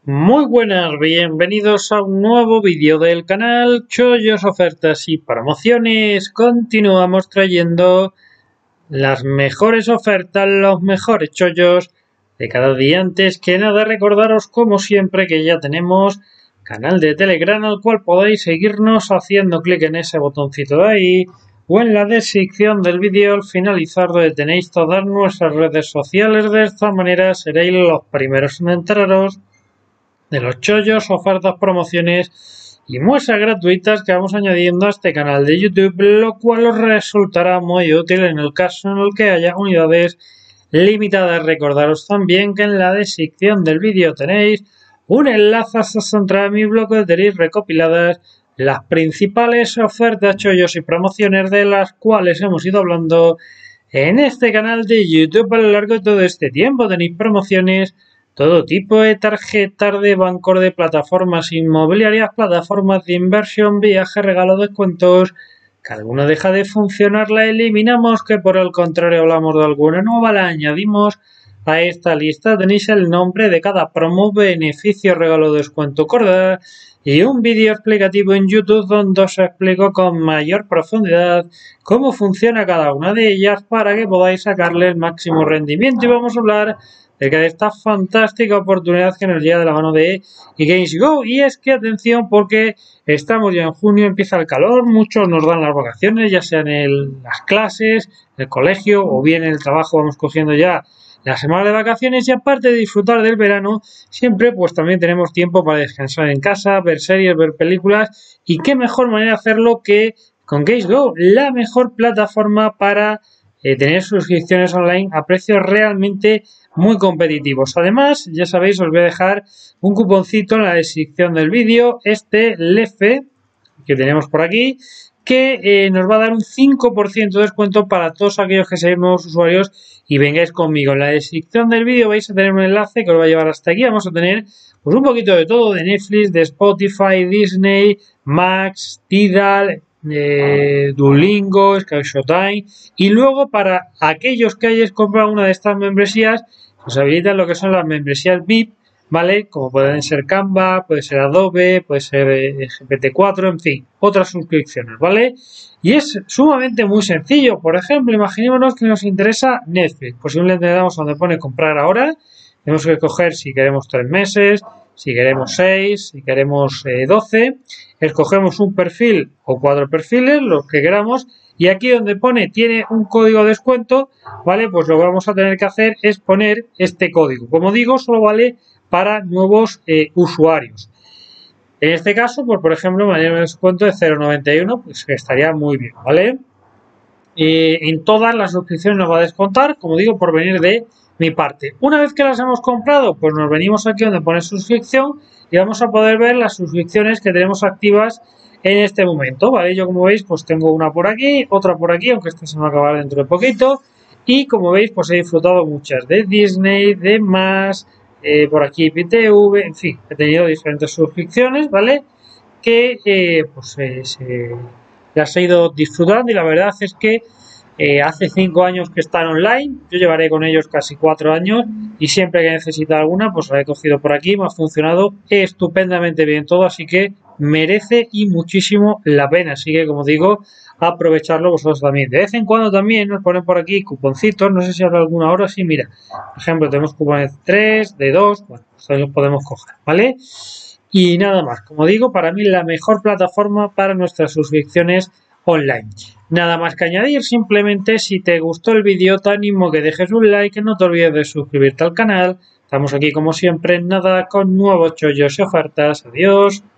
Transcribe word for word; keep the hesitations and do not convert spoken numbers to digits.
Muy buenas, bienvenidos a un nuevo vídeo del canal Chollos, Ofertas y Promociones. Continuamos trayendo las mejores ofertas, los mejores chollos de cada día. Antes que nada, recordaros como siempre que ya tenemos canal de Telegram al cual podéis seguirnos haciendo clic en ese botoncito de ahí o en la descripción del vídeo al finalizar, donde tenéis todas nuestras redes sociales. De esta manera seréis los primeros en enteraros de los chollos, ofertas, promociones y muestras gratuitas que vamos añadiendo a este canal de YouTube, lo cual os resultará muy útil en el caso en el que haya unidades limitadas. Recordaros también que en la descripción del vídeo tenéis un enlace hasta entrar a mi blog donde tenéis recopiladas las principales ofertas, chollos y promociones de las cuales hemos ido hablando en este canal de YouTube a lo largo de todo este tiempo. Tenéis promociones, todo tipo de tarjetas de bancos, de plataformas inmobiliarias, plataformas de inversión, viajes, regalos, descuentos. Que alguna deja de funcionar, la eliminamos, que por el contrario hablamos de alguna nueva, la añadimos a esta lista. Tenéis el nombre de cada promo, beneficio, regalo, descuento, corda y un vídeo explicativo en YouTube donde os explico con mayor profundidad cómo funciona cada una de ellas para que podáis sacarle el máximo rendimiento. Y vamos a hablar de que esta fantástica oportunidad que nos llega de la mano de GamesGo. Y es que atención, porque estamos ya en junio, empieza el calor, muchos nos dan las vacaciones, ya sean en las clases, el colegio o bien en el trabajo, vamos cogiendo ya la semana de vacaciones, y aparte de disfrutar del verano, siempre pues también tenemos tiempo para descansar en casa, ver series, ver películas, y qué mejor manera de hacerlo que con GamesGo, la mejor plataforma para eh, tener suscripciones online a precios realmente muy competitivos. Además, ya sabéis, os voy a dejar un cuponcito en la descripción del vídeo, este L E F E que tenemos por aquí, que eh, nos va a dar un cinco por ciento de descuento para todos aquellos que seáis nuevos usuarios y vengáis conmigo. En la descripción del vídeo vais a tener un enlace que os va a llevar hasta aquí. Vamos a tener pues un poquito de todo, de Netflix, de Spotify, Disney, Max, Tidal, eh, Duolingo, Sky Showtime, y luego para aquellos que hayáis comprado una de estas membresías os habilitan lo que son las membresías V I P, ¿vale? Como pueden ser Canva, puede ser Adobe, puede ser G P T cuatro, en fin, otras suscripciones, ¿vale? Y es sumamente muy sencillo. Por ejemplo, imaginémonos que nos interesa Netflix. Pues simplemente le damos a donde pone comprar ahora. Tenemos que escoger si queremos tres meses, si queremos seis, si queremos eh, doce. Escogemos un perfil o cuatro perfiles, los que queramos. Y aquí donde pone tiene un código de descuento, ¿vale? Pues lo que vamos a tener que hacer es poner este código. Como digo, solo vale para nuevos eh, usuarios. En este caso, pues por ejemplo, me haría un descuento de cero coma noventa y uno, pues que estaría muy bien, ¿vale? Eh, en todas las suscripciones nos va a descontar, como digo, por venir de mi parte. Una vez que las hemos comprado, pues nos venimos aquí donde pone suscripción y vamos a poder ver las suscripciones que tenemos activas en este momento, ¿vale? Yo, como veis, pues tengo una por aquí, otra por aquí, aunque esta se me va a acabar dentro de poquito. Y como veis, pues he disfrutado muchas de Disney, de Más, eh, por aquí P T V, en fin, he tenido diferentes suscripciones, ¿vale? Que eh, pues eh, se, las he ido disfrutando, y la verdad es que eh, hace cinco años que están online, yo llevaré con ellos casi cuatro años y siempre que necesito alguna, pues la he cogido por aquí, me ha funcionado estupendamente bien todo, así que merece y muchísimo la pena. Así que, como digo, aprovecharlo vosotros también. De vez en cuando también nos ponen por aquí cuponcitos, no sé si habrá alguna hora, sí, mira, por ejemplo, tenemos cupones de tres, de dos, bueno, pues ahí los podemos coger, ¿vale? Y nada más, como digo, para mí la mejor plataforma para nuestras suscripciones online. Nada más que añadir, simplemente si te gustó el vídeo te animo que dejes un like, que no te olvides de suscribirte al canal. Estamos aquí como siempre en nada con nuevos chollos y ofertas. Adiós.